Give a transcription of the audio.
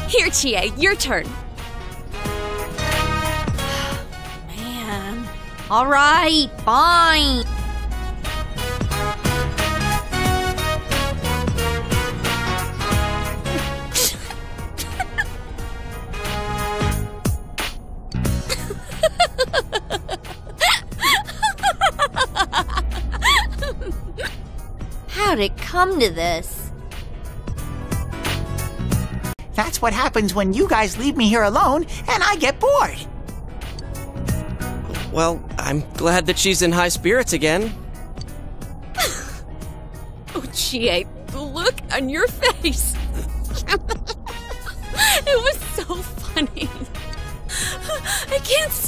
Here, Chie, your turn. Man. All right, fine. How'd it come to this? That's what happens when you guys leave me here alone and I get bored. Well, I'm glad that she's in high spirits again. Oh, Chie, the look on your face. It was so funny. I can't